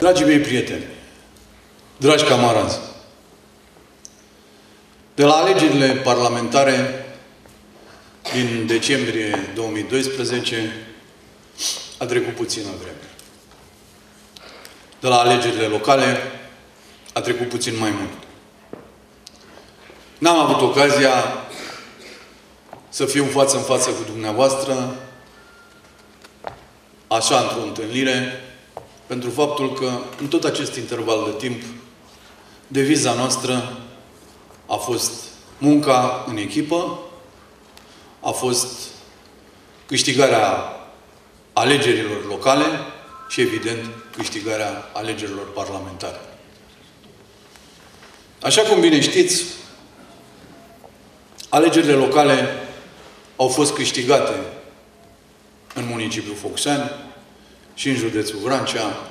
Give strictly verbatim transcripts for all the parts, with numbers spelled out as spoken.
Dragii mei prieteni, dragi camarazi, de la alegerile parlamentare din decembrie două mii doisprezece a trecut puțină vreme. De la alegerile locale a trecut puțin mai mult. N-am avut ocazia să fiu față în față cu dumneavoastră, așa într-o întâlnire, pentru faptul că în tot acest interval de timp, deviza noastră a fost munca în echipă, a fost câștigarea alegerilor locale și, evident, câștigarea alegerilor parlamentare. Așa cum bine știți, alegerile locale au fost câștigate în municipiul Focșani și în județul Vrancea,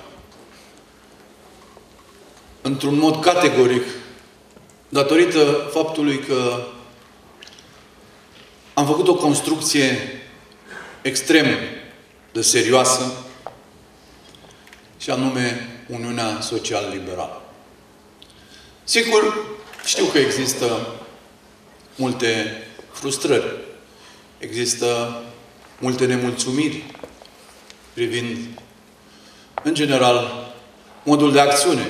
într-un mod categoric, datorită faptului că am făcut o construcție extrem de serioasă, și anume Uniunea Social-Liberală. Sigur, știu că există multe frustrări, există multe nemulțumiri privind, în general, modul de acțiune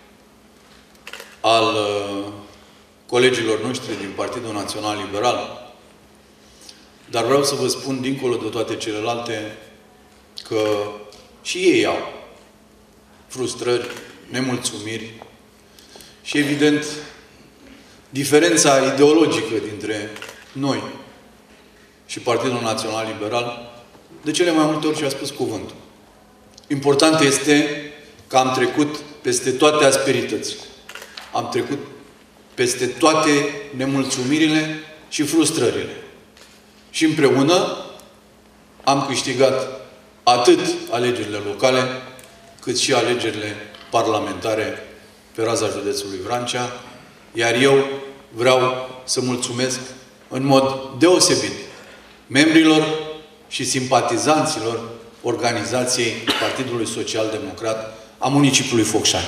al uh, colegilor noștri din Partidul Național Liberal. Dar vreau să vă spun, dincolo de toate celelalte, că și ei au frustrări, nemulțumiri și, evident, diferența ideologică dintre noi și Partidul Național Liberal, de cele mai multe ori și-a spus cuvântul. Important este că am trecut peste toate asperitățile. Am trecut peste toate nemulțumirile și frustrările. Și împreună am câștigat atât alegerile locale, cât și alegerile parlamentare pe raza județului Vrancea. Iar eu vreau să mulțumesc în mod deosebit membrilor și simpatizanților organizației Partidului Social Democrat a municipiului Focșani.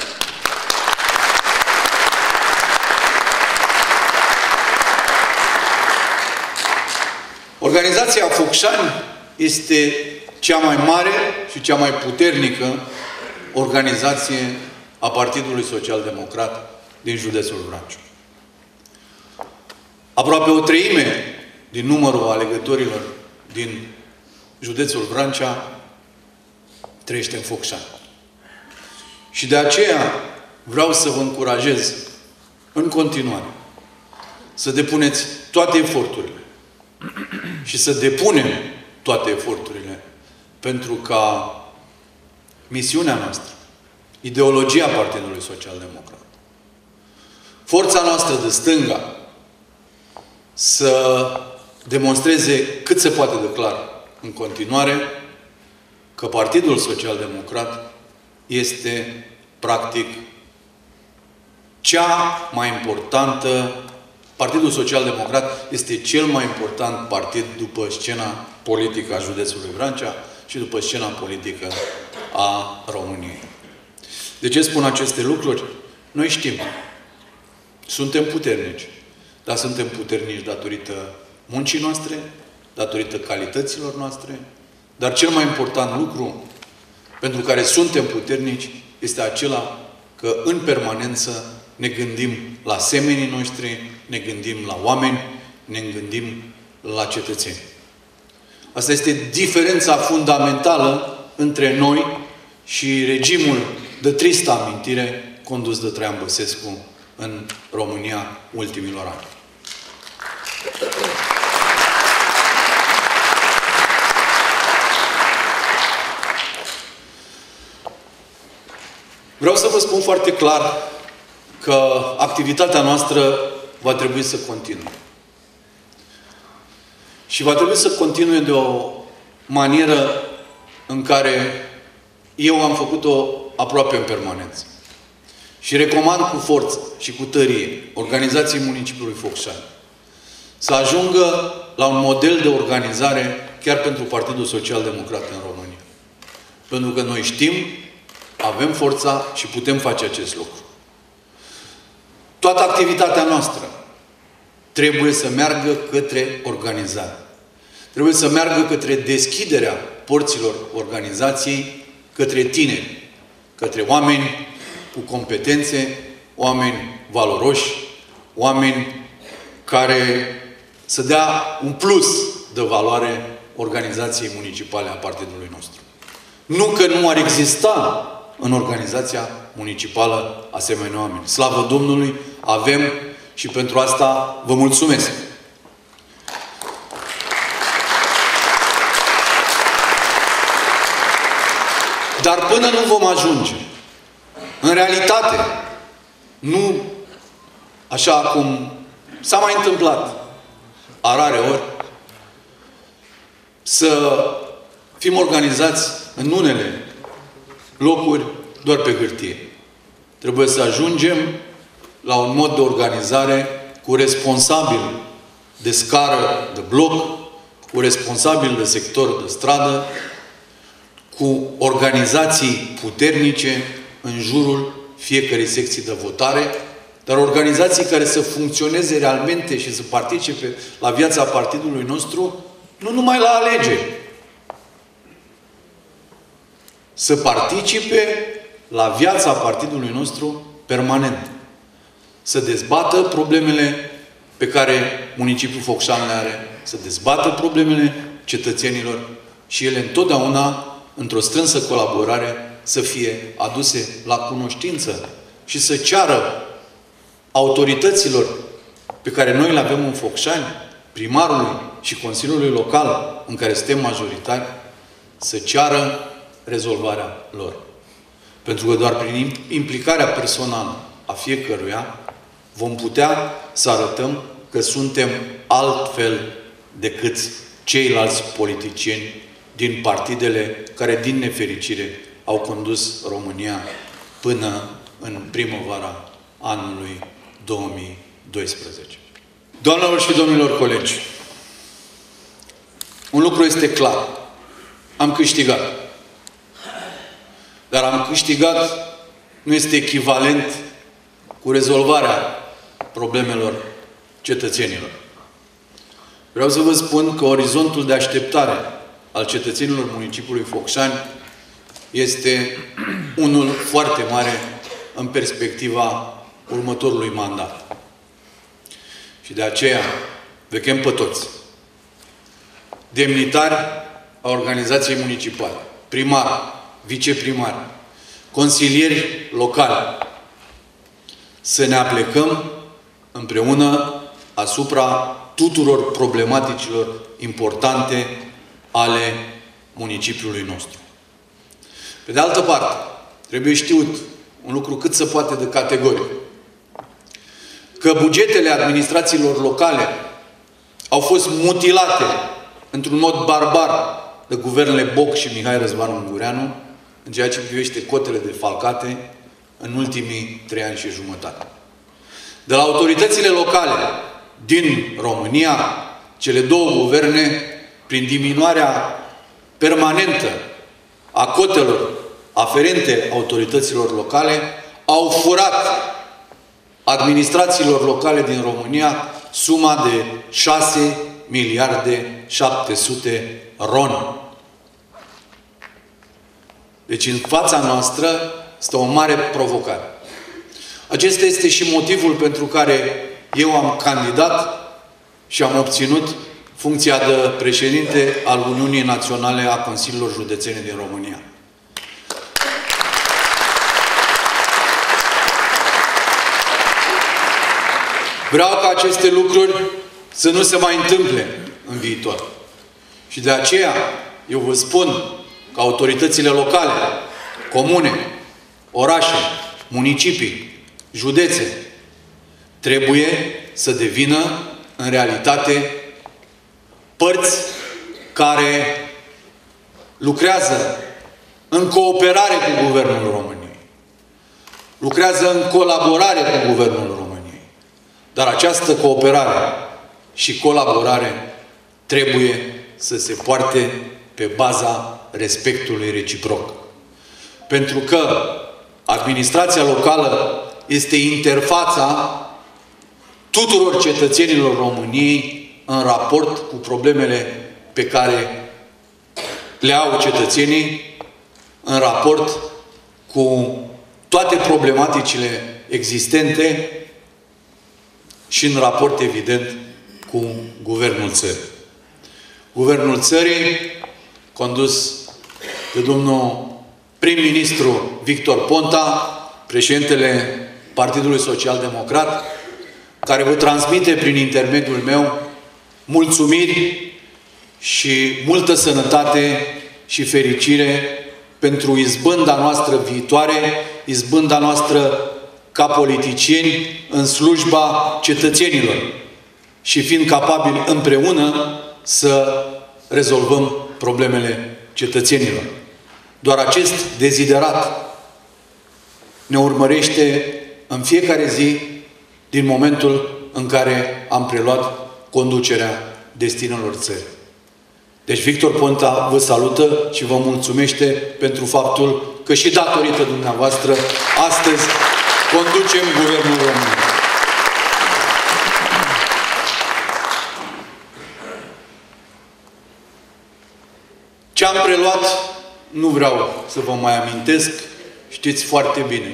Organizația Focșani este cea mai mare și cea mai puternică organizație a Partidului Social Democrat din județul Vrancea. Aproape o treime din numărul alegătorilor din județul Vrancea trăiește în Focșani. Și de aceea vreau să vă încurajez în continuare să depuneți toate eforturile și să depunem toate eforturile pentru ca misiunea noastră, ideologia Partidului Social Democrat, forța noastră de stânga, să demonstreze cât se poate de clar în continuare că Partidul Social Democrat este, practic, cea mai importantă, Partidul Social Democrat este cel mai important partid după scena politică a județului Vrancea și după scena politică a României. De ce spun aceste lucruri? Noi știm. Suntem puternici. Dar suntem puternici datorită muncii noastre, datorită calităților noastre, dar cel mai important lucru pentru care suntem puternici este acela că în permanență ne gândim la semenii noștri, ne gândim la oameni, ne gândim la cetățeni. Asta este diferența fundamentală între noi și regimul de tristă amintire condus de Traian Băsescu în România ultimilor ani. Vreau să vă spun foarte clar că activitatea noastră va trebui să continue. Și va trebui să continue de o manieră în care eu am făcut-o aproape în permanență. Și recomand cu forță și cu tărie organizației municipiului Focșani să ajungă la un model de organizare chiar pentru Partidul Social Democrat în România. Pentru că noi știm Avem forța și putem face acest lucru. Toată activitatea noastră trebuie să meargă către organizare. Trebuie să meargă către deschiderea porților organizației către tineri, către oameni cu competențe, oameni valoroși, oameni care să dea un plus de valoare organizației municipale a partidului nostru. Nu că nu ar exista în organizația municipală asemenea oameni. Slavă Domnului, avem și pentru asta vă mulțumesc. Dar până nu vom ajunge, în realitate, nu așa cum s-a mai întâmplat a rare ori, să fim organizați în unele locuri doar pe hârtie. Trebuie să ajungem la un mod de organizare cu responsabil de scară de bloc, cu responsabil de sector de stradă, cu organizații puternice în jurul fiecărei secții de votare, dar organizații care să funcționeze realmente și să participe la viața partidului nostru, nu numai la alegeri. Să participe la viața partidului nostru permanent. Să dezbată problemele pe care municipiul Focșani le are, să dezbată problemele cetățenilor și ele întotdeauna, într-o strânsă colaborare, să fie aduse la cunoștință și să ceară autorităților pe care noi le avem în Focșani, primarului și Consiliului Local, în care suntem majoritari, să ceară rezolvarea lor. Pentru că doar prin implicarea personală a fiecăruia vom putea să arătăm că suntem altfel decât ceilalți politicieni din partidele care, din nefericire, au condus România până în primăvara anului două mii doisprezece. Doamnelor și domnilor colegi, un lucru este clar. Am câștigat. Dar am câștigat nu este echivalent cu rezolvarea problemelor cetățenilor. Vreau să vă spun că orizontul de așteptare al cetățenilor municipiului Focșani este unul foarte mare în perspectiva următorului mandat. Și de aceea vechem pe toți. Demnitari a organizației municipale, primari, viceprimari, consilieri locali, să ne aplecăm împreună asupra tuturor problematicilor importante ale municipiului nostru. Pe de altă parte, trebuie știut un lucru cât se poate de categoric. Că bugetele administrațiilor locale au fost mutilate într-un mod barbar de guvernele Boc și Mihai Răzvan Ungureanu în ceea ce privește cotele defalcate în ultimii trei ani și jumătate. De la autoritățile locale din România, cele două guverne, prin diminuarea permanentă a cotelor aferente autorităților locale, au furat administrațiilor locale din România suma de șase miliarde șapte sute ron. Deci în fața noastră este o mare provocare. Acesta este și motivul pentru care eu am candidat și am obținut funcția de președinte al Uniunii Naționale a Consiliilor Județene din România. Vreau ca aceste lucruri să nu se mai întâmple în viitor. Și de aceea eu vă spun că autoritățile locale, comune, orașe, municipii, județe, trebuie să devină în realitate părți care lucrează în cooperare cu Guvernul României. Lucrează în colaborare cu Guvernul României. Dar această cooperare și colaborare trebuie să se poarte pe baza respectului reciproc. Pentru că administrația locală este interfața tuturor cetățenilor României în raport cu problemele pe care le au cetățenii, în raport cu toate problematicile existente și în raport, evident, cu Guvernul țării. Guvernul țării, condus de domnul prim-ministru Victor Ponta, președintele Partidului Social-Democrat, care vă transmite prin intermediul meu mulțumiri și multă sănătate și fericire pentru izbânda noastră viitoare, izbânda noastră ca politicieni în slujba cetățenilor și fiind capabili împreună să rezolvăm problemele cetățenilor. Doar acest deziderat ne urmărește în fiecare zi din momentul în care am preluat conducerea destinelor țării. Deci Victor Ponta vă salută și vă mulțumește pentru faptul că și datorită dumneavoastră astăzi conducem Guvernul României. Ce am preluat nu vreau să vă mai amintesc, știți foarte bine.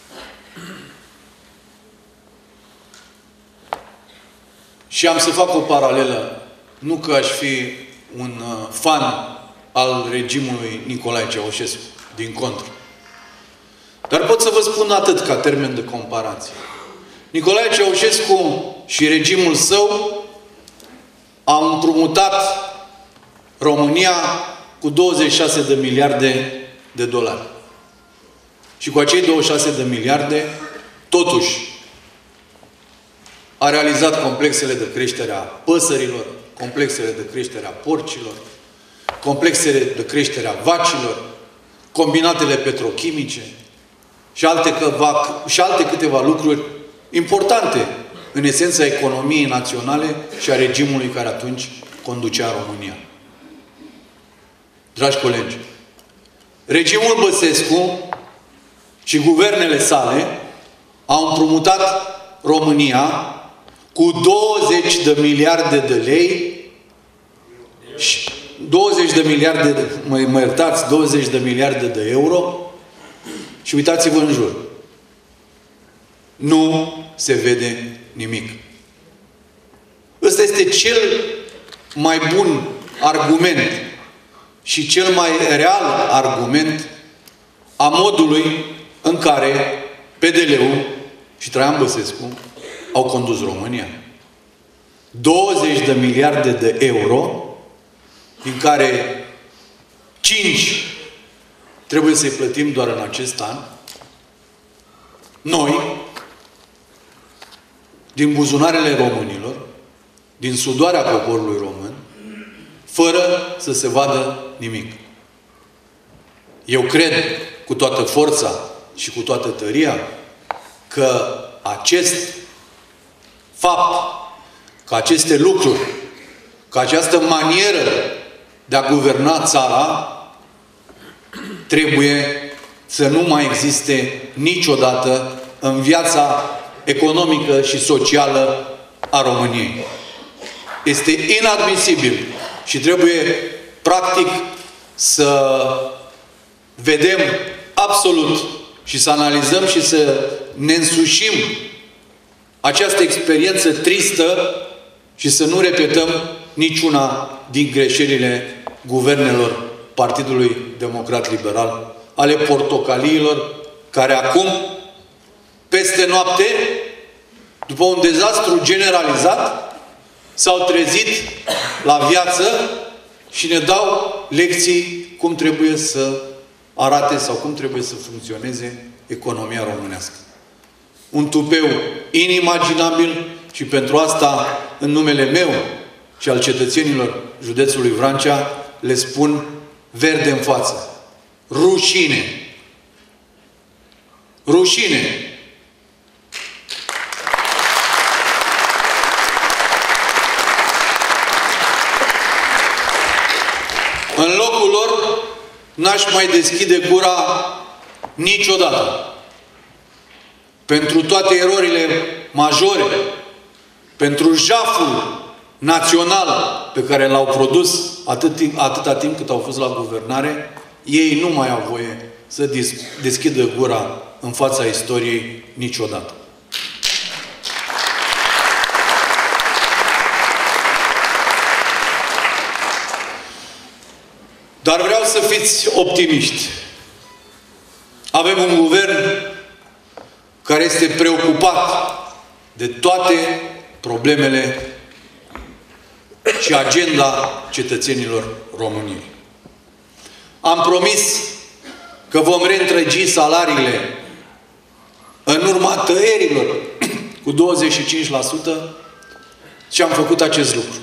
Și am să fac o paralelă, nu că aș fi un fan al regimului Nicolae Ceaușescu, din contră. Dar pot să vă spun atât ca termen de comparație. Nicolae Ceaușescu și regimul său au împrumutat România cu douăzeci și șase de miliarde de dolari. Și cu acei douăzeci și șase de miliarde, totuși, a realizat complexele de creștere a păsărilor, complexele de creștere a porcilor, complexele de creștere a vacilor, combinatele petrochimice și alte, câteva, și alte câteva lucruri importante în esența economiei naționale și a regimului care atunci conducea România. Dragi colegi, regimul Băsescu și guvernele sale au împrumutat România cu douăzeci de miliarde de lei și douăzeci de miliarde de, mă, mă iertați, douăzeci de miliarde de euro și uitați-vă în jur. Nu se vede nimic. Ăsta este cel mai bun argument și cel mai real argument a modului în care P D L-ul și Traian Băsescu au condus România. douăzeci de miliarde de euro, din care cinci trebuie să-i plătim doar în acest an, noi, din buzunarele românilor, din sudoarea poporului român, fără să se vadă nimic. Eu cred cu toată forța și cu toată tăria că acest fapt, că aceste lucruri, că această manieră de a guverna țara trebuie să nu mai existe niciodată în viața economică și socială a României. Este inadmisibil și trebuie, practic, să vedem absolut și să analizăm și să ne însușim această experiență tristă și să nu repetăm niciuna din greșelile guvernelor Partidului Democrat Liberal, ale portocaliilor, care acum, peste noapte, după un dezastru generalizat, s-au trezit la viață și ne dau lecții cum trebuie să arate sau cum trebuie să funcționeze economia românească. Un tupeu inimaginabil și pentru asta, în numele meu și al cetățenilor județului Vrancea, le spun verde în față. Rușine! Rușine! În locul lor n-aș mai deschide gura niciodată, pentru toate erorile majore, pentru jaful național pe care l-au produs atât timp, atâta timp cât au fost la guvernare, ei nu mai au voie să deschidă gura în fața istoriei niciodată. Dar vreau să fiți optimiști. Avem un guvern care este preocupat de toate problemele și agenda cetățenilor României. Am promis că vom reîntregi salariile în urma tăierilor cu douăzeci și cinci la sută și am făcut acest lucru.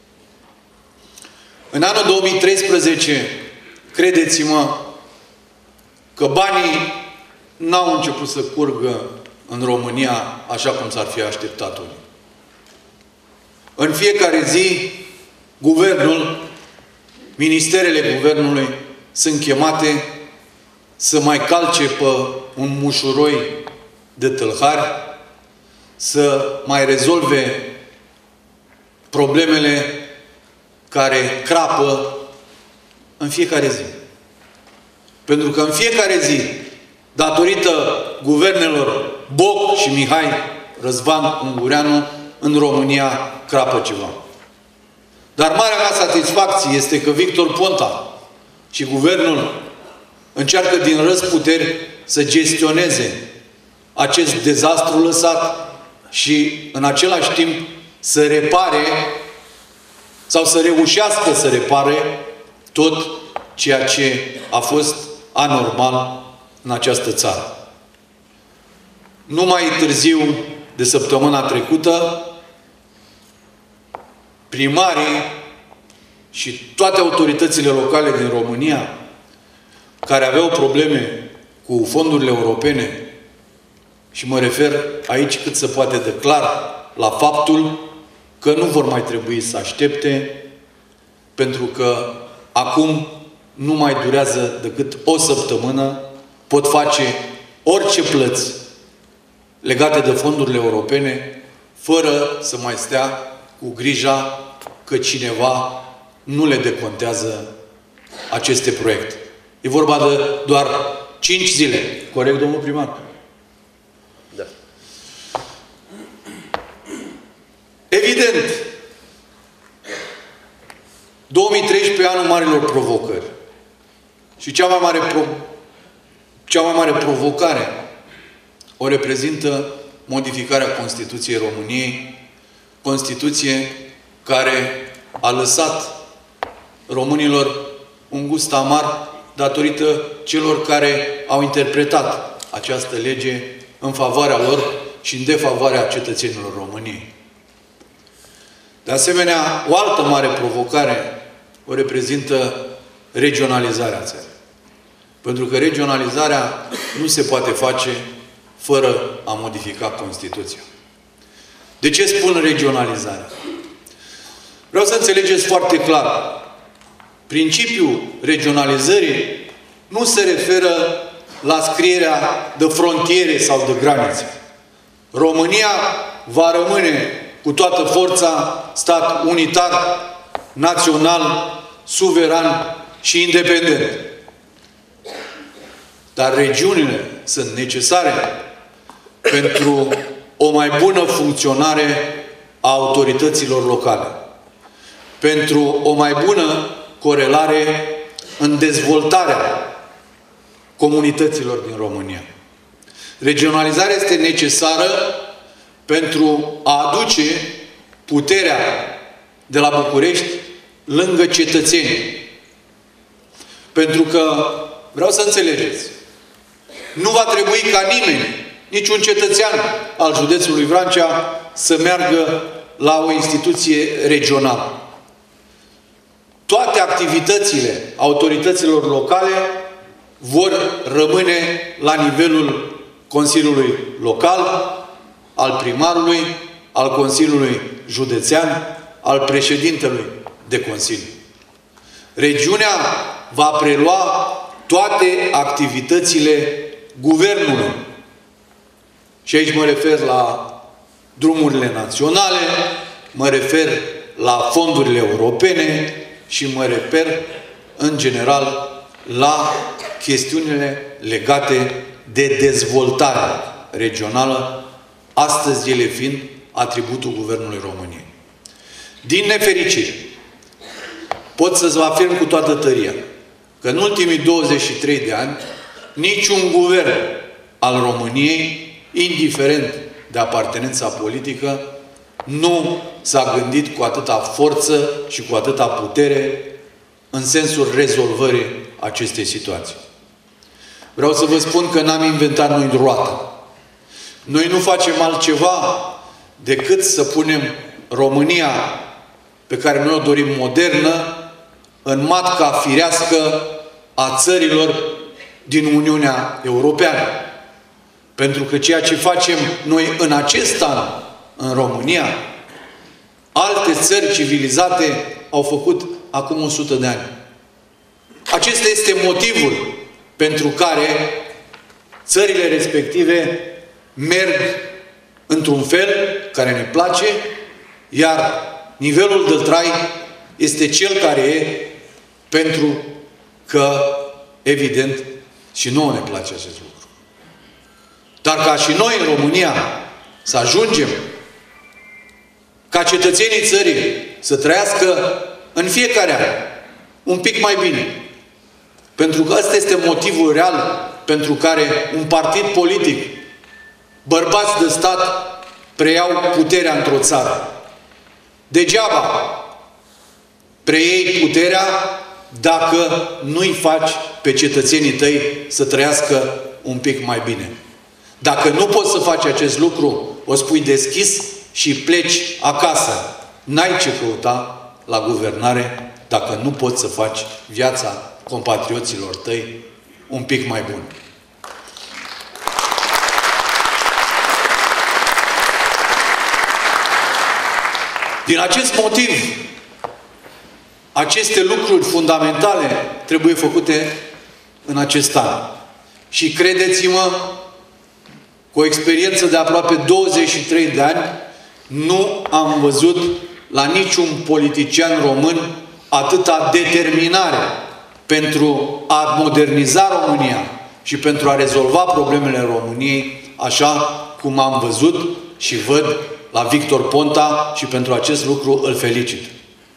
În anul două mii treisprezece, credeți-mă că banii n-au început să curgă în România așa cum s-ar fi așteptat unii. În fiecare zi, guvernul, ministerele guvernului sunt chemate să mai calce pe un mușuroi de tâlhari, să mai rezolve problemele care crapă în fiecare zi. Pentru că în fiecare zi, datorită guvernelor Boc și Mihai Răzvan Ungureanu, în România crapă ceva. Dar marea mea satisfacție este că Victor Ponta și guvernul încearcă din răzputeri să gestioneze acest dezastru lăsat și în același timp să repare sau să reușească să repare tot ceea ce a fost anormal în această țară. Nu mai târziu de săptămâna trecută, primarii și toate autoritățile locale din România care aveau probleme cu fondurile europene, și mă refer aici cât se poate de clar la faptul că nu vor mai trebui să aștepte, pentru că acum nu mai durează decât o săptămână, pot face orice plăți legate de fondurile europene, fără să mai stea cu grija că cineva nu le decontează aceste proiecte. E vorba de doar cinci zile. Corect, domnul primar? Da. Evident, două mii treisprezece, anul marilor provocări. Și cea mai mare, pro... cea mai mare provocare o reprezintă modificarea Constituției României, Constituție care a lăsat românilor un gust amar datorită celor care au interpretat această lege în favoarea lor și în defavoarea cetățenilor României. De asemenea, o altă mare provocare o reprezintă regionalizarea țării. Pentru că regionalizarea nu se poate face fără a modifica Constituția. De ce spun regionalizarea? Vreau să înțelegeți foarte clar. Principiul regionalizării nu se referă la scrierea de frontiere sau de granițe. România va rămâne cu toată forța stat unitar, național, suveran și independent. Dar regiunile sunt necesare pentru o mai bună funcționare a autorităților locale, pentru o mai bună corelare în dezvoltarea comunităților din România. Regionalizarea este necesară pentru a aduce puterea de la București lângă cetățeni. Pentru că, vreau să înțelegeți, nu va trebui ca nimeni, niciun cetățean al județului Vrancea, să meargă la o instituție regională. Toate activitățile autorităților locale vor rămâne la nivelul Consiliului Local, al primarului, al Consiliului Județean, al președintelui de Consiliu. Regiunea va prelua toate activitățile guvernului. Și aici mă refer la drumurile naționale, mă refer la fondurile europene și mă refer, în general, la chestiunile legate de dezvoltare regională, astăzi ele fiind atributul Guvernului României. Din nefericire, pot să-ți afirm cu toată tăria că în ultimii douăzeci și trei de ani niciun guvern al României, indiferent de apartenența politică, nu s-a gândit cu atâta forță și cu atâta putere în sensul rezolvării acestei situații. Vreau să vă spun că n-am inventat noi roata. Noi nu facem altceva decât să punem România, pe care noi o dorim modernă, în matca firească a țărilor din Uniunea Europeană. Pentru că ceea ce facem noi în acest an, în România, alte țări civilizate au făcut acum o sută de ani. Acesta este motivul pentru care țările respective merg într-un fel care ne place, iar nivelul de trai este cel care e, pentru că, evident, și nouă ne place acest lucru. Dar ca și noi în România să ajungem ca cetățenii țării să trăiască în fiecare an un pic mai bine. Pentru că ăsta este motivul real pentru care un partid politic, bărbați de stat, preiau puterea într-o țară. Degeaba preiei puterea dacă nu-i faci pe cetățenii tăi să trăiască un pic mai bine. Dacă nu poți să faci acest lucru, o spui deschis și pleci acasă. N-ai ce căuta la guvernare dacă nu poți să faci viața compatrioților tăi un pic mai bună. Din acest motiv, aceste lucruri fundamentale trebuie făcute în acest an. Și credeți-mă, cu o experiență de aproape douăzeci și trei de ani, nu am văzut la niciun politician român atâta determinare pentru a moderniza România și pentru a rezolva problemele României, așa cum am văzut și văd la Victor Ponta, și pentru acest lucru îl felicit.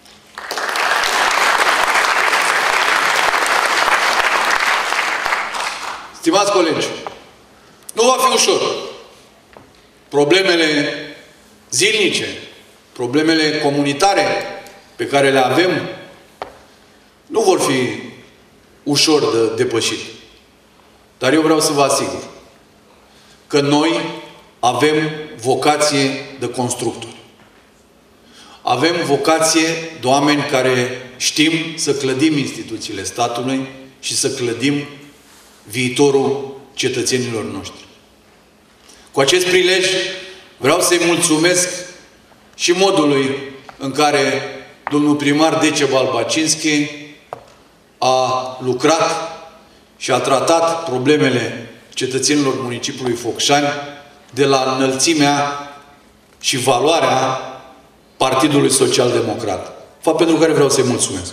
Stimați colegi, nu va fi ușor. Problemele zilnice, problemele comunitare pe care le avem, nu vor fi ușor de depășit. Dar eu vreau să vă asigur că noi avem vocație de constructori. Avem vocație de oameni care știm să clădim instituțiile statului și să clădim viitorul cetățenilor noștri. Cu acest prilej vreau să-i mulțumesc și modului în care domnul primar Decebal Bacinski a lucrat și a tratat problemele cetățenilor municipiului Focșani de la înălțimea și valoarea Partidului Social Democrat. Fapt pentru care vreau să-i mulțumesc.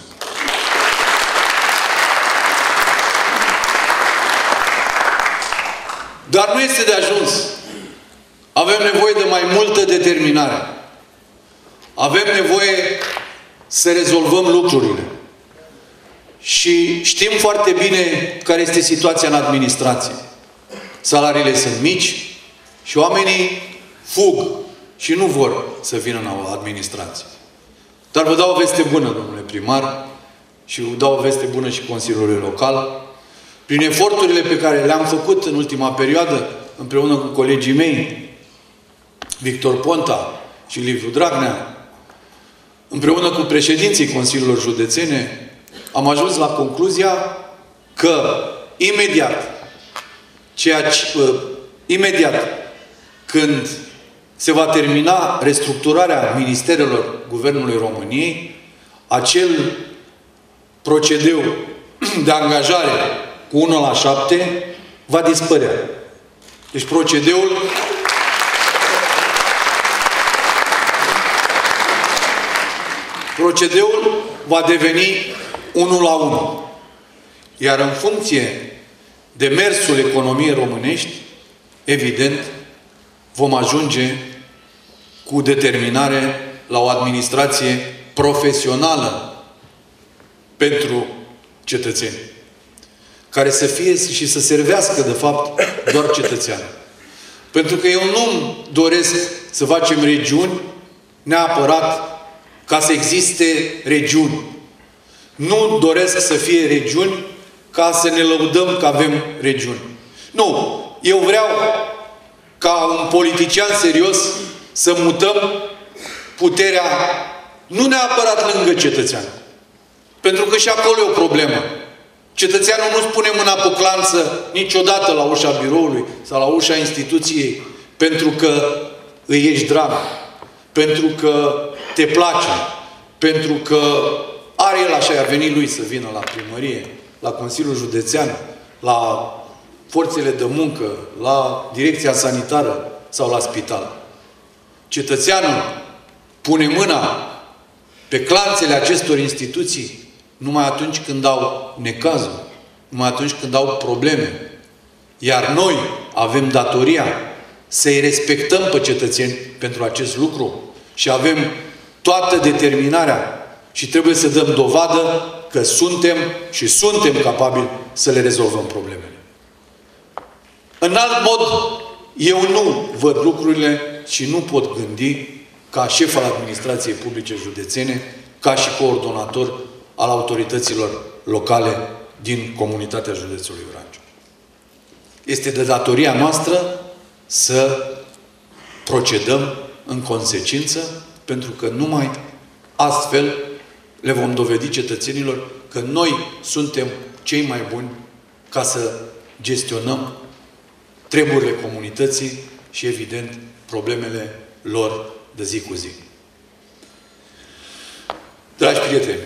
Dar nu este de ajuns. Avem nevoie de mai multă determinare. Avem nevoie să rezolvăm lucrurile. Și știm foarte bine care este situația în administrație. Salariile sunt mici și oamenii fug și nu vor să vină în administrație. Dar vă dau o veste bună, domnule primar, și vă dau o veste bună și Consiliului Local. Prin eforturile pe care le-am făcut în ultima perioadă, împreună cu colegii mei, Victor Ponta și Liviu Dragnea, împreună cu președinții Consiliilor Județene, am ajuns la concluzia că imediat, ceea ce, uh, imediat când se va termina restructurarea ministerelor Guvernului României, acel procedeu de angajare cu unu la șapte va dispărea. Deci procedeul procedeul va deveni unul la unul. Iar în funcție de mersul economiei românești, evident, vom ajunge cu determinare la o administrație profesională pentru cetățeni, care să fie și să servească, de fapt, doar cetățean. Pentru că eu nu doresc să facem regiuni neapărat ca să existe regiuni. Nu doresc să fie regiuni ca să ne lăudăm că avem regiuni. Nu. Eu vreau ca un politician serios să mutăm puterea nu neapărat lângă cetățean. Pentru că și acolo e o problemă. Cetățeanul nu-ți pune mâna pe clanță niciodată la ușa biroului sau la ușa instituției pentru că îi ești drag, pentru că te place, pentru că are el așa, ar veni lui să vină la primărie, la Consiliul Județean, la forțele de muncă, la direcția sanitară sau la spital. Cetățeanul pune mâna pe clanțele acestor instituții numai atunci când au necazuri, numai atunci când au probleme. Iar noi avem datoria să-i respectăm pe cetățeni pentru acest lucru și avem toată determinarea și trebuie să dăm dovadă că suntem și suntem capabili să le rezolvăm problemele. În alt mod, eu nu văd lucrurile și nu pot gândi ca șef al administrației publice județene, ca și coordonator al autorităților locale din comunitatea județului Vrancea. Este de datoria noastră să procedăm în consecință, pentru că numai astfel le vom dovedi cetățenilor că noi suntem cei mai buni ca să gestionăm treburile comunității și, evident, problemele lor de zi cu zi. Dragi prieteni,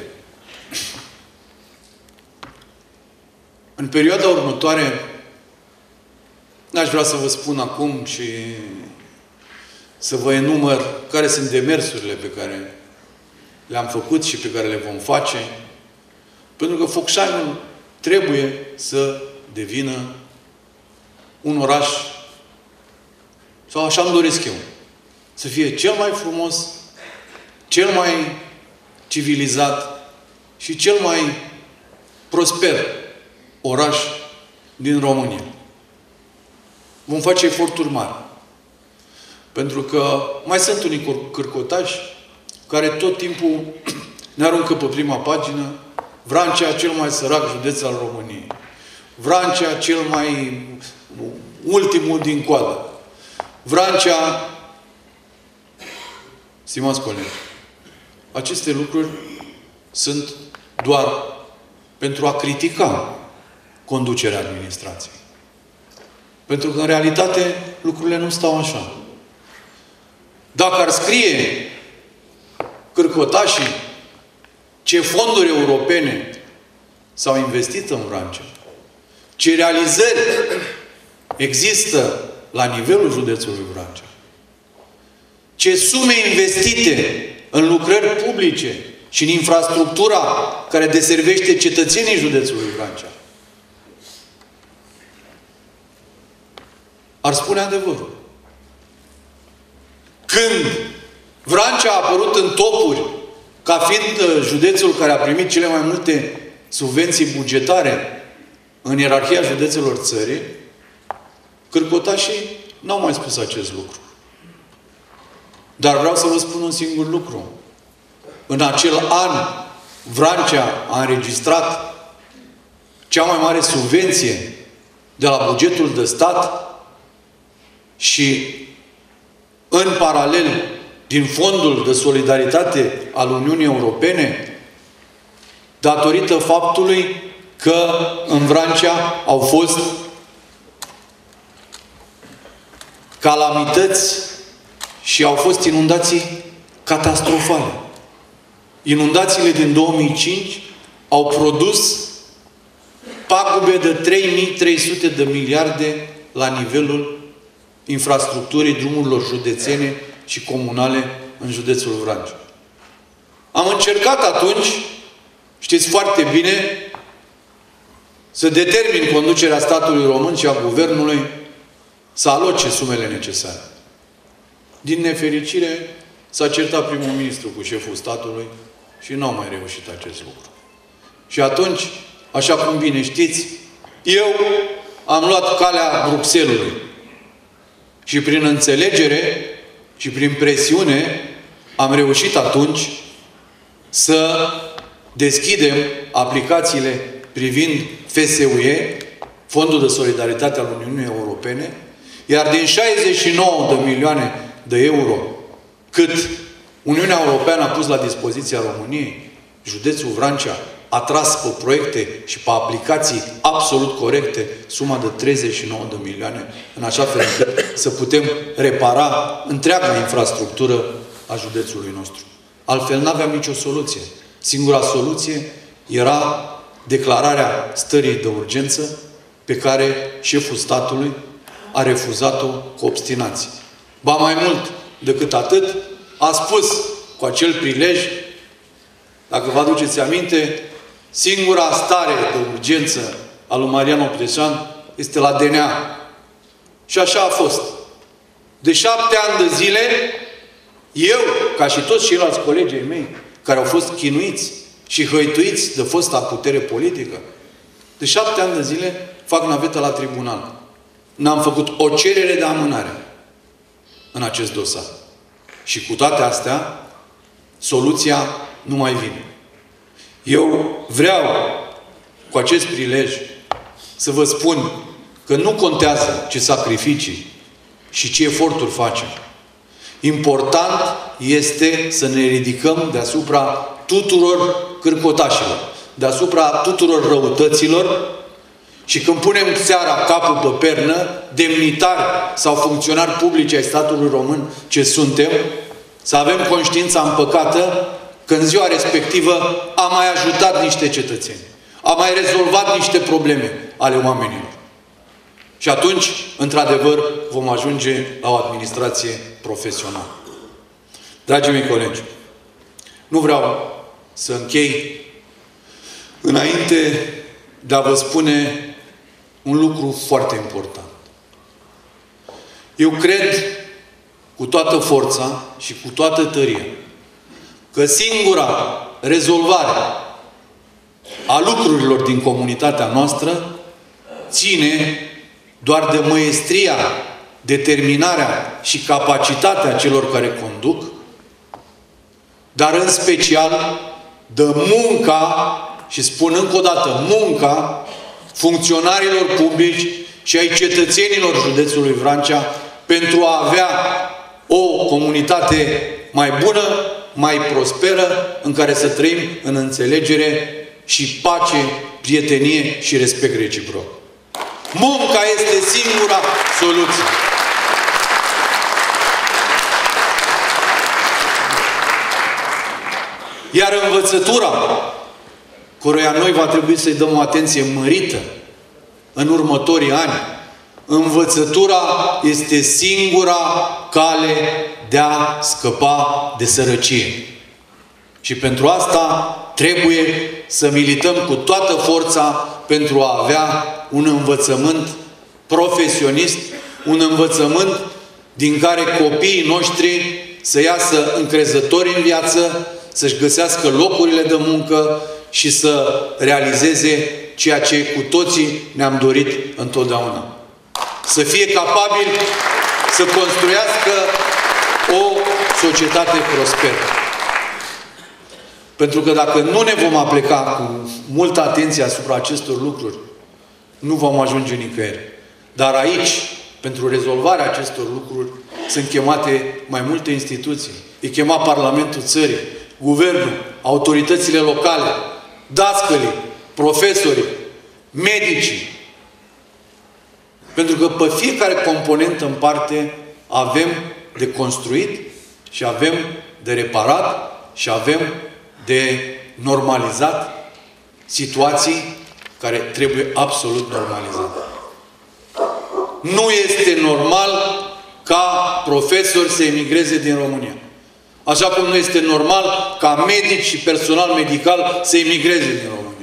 în perioada următoare, n-aș vrea să vă spun acum și să vă enumăr care sunt demersurile pe care le-am făcut și pe care le vom face, pentru că Focșanul trebuie să devină un oraș, sau așa îmi doresc eu, să fie cel mai frumos, cel mai civilizat și cel mai prosper oraș din România. Vom face eforturi mari. Pentru că mai sunt unii cârcotași care tot timpul ne aruncă pe prima pagină Vrancea, cel mai sărac județ al României. Vrancea, cel mai ultimul din coadă. Vrancea, stimați colegi, aceste lucruri sunt doar pentru a critica conducerea administrației. Pentru că, în realitate, lucrurile nu stau așa. Dacă ar scrie cârcotașii ce fonduri europene s-au investit în Vrancea, ce realizări există la nivelul județului Vrancea, ce sume investite în lucrări publice și în infrastructura care deservește cetățenii județului Vrancea, ar spune adevărul. Când Vrancea a apărut în topuri ca fiind județul care a primit cele mai multe subvenții bugetare în ierarhia județelor țării, cârcotașii n-au mai spus acest lucru. Dar vreau să vă spun un singur lucru. În acel an, Vrancea a înregistrat cea mai mare subvenție de la bugetul de stat și, în paralel, din Fondul de Solidaritate al Uniunii Europene, datorită faptului că în Vrancea au fost calamități și au fost inundații catastrofale. Inundațiile din două mii cinci au produs pagube de trei mii trei sute de miliarde la nivelul infrastructurii drumurilor județene și comunale în județul Vrancea. Am încercat atunci, știți foarte bine, să determin conducerea statului român și a guvernului să aloce sumele necesare. Din nefericire, s-a certat primul ministru cu șeful statului și n-au mai reușit acest lucru. Și atunci, așa cum bine știți, eu am luat calea Bruxellesului. Și prin înțelegere și prin presiune am reușit atunci să deschidem aplicațiile privind F S U E, Fondul de Solidaritate al Uniunii Europene, iar din șaizeci și nouă de milioane de euro cât Uniunea Europeană a pus la dispoziția României, județul Vrancea a tras pe proiecte și pe aplicații absolut corecte suma de treizeci și nouă de milioane, în așa fel încât să putem repara întreaga infrastructură a județului nostru. Altfel n-aveam nicio soluție. Singura soluție era declararea stării de urgență pe care șeful statului a refuzat-o cu obstinație. Ba mai mult decât atât, a spus cu acel prilej, dacă vă aduceți aminte, singura stare de urgență a lui Marian Opreșan este la D N A. Și așa a fost. De șapte ani de zile, eu, ca și toți ceilalți colegii mei, care au fost chinuiți și hăituiți de fosta putere politică, de șapte ani de zile fac navetă la tribunal. N-am făcut o cerere de amânare în acest dosar. Și cu toate astea, soluția nu mai vine. Eu vreau, cu acest prilej, să vă spun că nu contează ce sacrificii și ce eforturi facem. Important este să ne ridicăm deasupra tuturor cârcotașilor, deasupra tuturor răutăților și când punem seara capul pe pernă, demnitari sau funcționari publici ai statului român ce suntem, să avem conștiința împăcată că în ziua respectivă am mai ajutat niște cetățeni. Am mai rezolvat niște probleme ale oamenilor. Și atunci, într-adevăr, vom ajunge la o administrație profesională. Dragii mei colegi, nu vreau să închei înainte de a vă spune un lucru foarte important. Eu cred cu toată forța și cu toată tăria că singura rezolvare a lucrurilor din comunitatea noastră ține doar de măestria, determinarea și capacitatea celor care conduc, dar în special de munca, și spun încă o dată, munca funcționarilor publici și ai cetățenilor județului Vrancea pentru a avea o comunitate mai bună, mai prosperă, în care să trăim în înțelegere și pace, prietenie și respect reciproc. Munca este singura soluție. Iar învățătura, căreia noi va trebui să-i dăm o atenție mărită în următorii ani, învățătura este singura cale de a scăpa de sărăcie. Și pentru asta trebuie să milităm cu toată forța pentru a avea un învățământ profesionist, un învățământ din care copiii noștri să iasă încrezători în viață, să-și găsească locurile de muncă și să realizeze ceea ce cu toții ne-am dorit întotdeauna. Să fie capabili să construiască o societate prosperă. Pentru că dacă nu ne vom apleca cu multă atenție asupra acestor lucruri, nu vom ajunge nicăieri. Dar aici, pentru rezolvarea acestor lucruri, sunt chemate mai multe instituții. E chemat Parlamentul țării, Guvernul, autoritățile locale, dascălii, profesorii, medicii. Pentru că pe fiecare componentă în parte avem de construit și avem de reparat și avem de normalizat situații care trebuie absolut normalizat. Nu este normal ca profesori să emigreze din România. Așa cum nu este normal ca medici și personal medical să emigreze din România.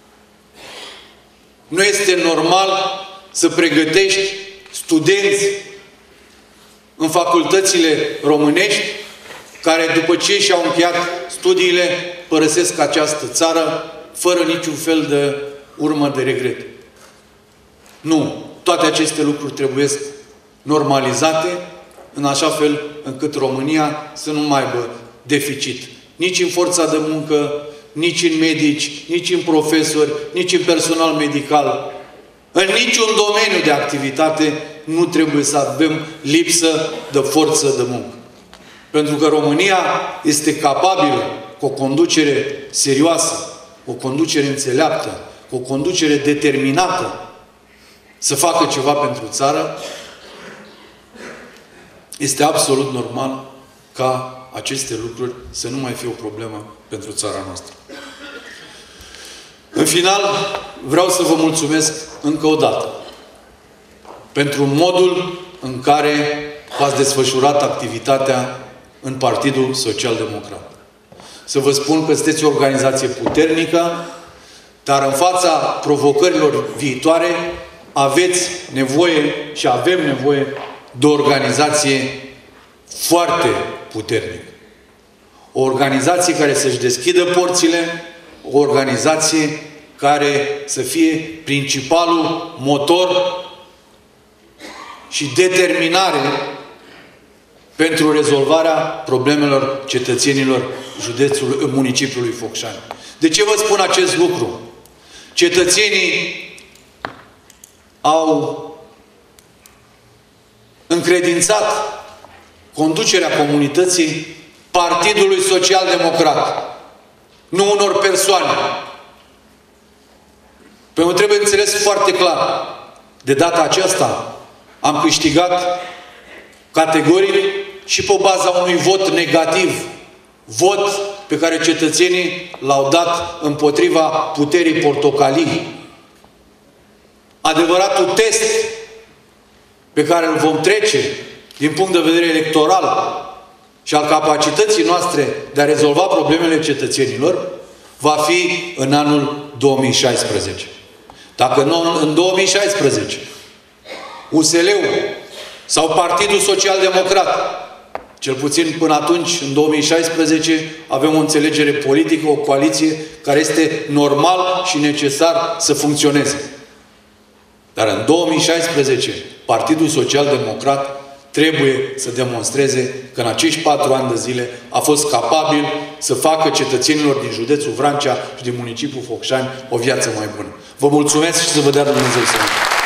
Nu este normal să pregătești studenți în facultățile românești care după ce și-au încheiat studiile părăsesc această țară fără niciun fel de urmă de regret. Nu. Toate aceste lucruri trebuie normalizate în așa fel încât România să nu mai aibă deficit. Nici în forța de muncă, nici în medici, nici în profesori, nici în personal medical. În niciun domeniu de activitate nu trebuie să avem lipsă de forță de muncă. Pentru că România este capabilă, cu o conducere serioasă, o conducere înțeleaptă, cu o conducere determinată, să facă ceva pentru țară. Este absolut normal ca aceste lucruri să nu mai fie o problemă pentru țara noastră. În final, vreau să vă mulțumesc încă o dată pentru modul în care v-ați desfășurat activitatea în Partidul Social Democrat. Să vă spun că sunteți o organizație puternică, dar în fața provocărilor viitoare aveți nevoie și avem nevoie de o organizație foarte puternică. O organizație care să-și deschidă porțile, o organizație care să fie principalul motor și determinare pentru rezolvarea problemelor cetățenilor județului, municipiului Focșani. De ce vă spun acest lucru? Cetățenii au încredințat conducerea comunității Partidului Social Democrat, nu unor persoane. Pentru că trebuie înțeles foarte clar. De data aceasta am câștigat categoric și pe baza unui vot negativ. Vot pe care cetățenii l-au dat împotriva puterii portocalii. Adevăratul test pe care îl vom trece din punct de vedere electoral și al capacității noastre de a rezolva problemele cetățenilor va fi în anul două mii șaisprezece. Dacă nu, în două mii șaisprezece U S L-ul sau Partidul Social Democrat, cel puțin până atunci, în două mii șaisprezece, avem o înțelegere politică, o coaliție care este normal și necesar să funcționeze. Dar în două mii șaisprezece, Partidul Social Democrat trebuie să demonstreze că în acești patru ani de zile a fost capabil să facă cetățenilor din județul Vrancea și din municipiul Focșani o viață mai bună. Vă mulțumesc și să vă dea Dumnezeu să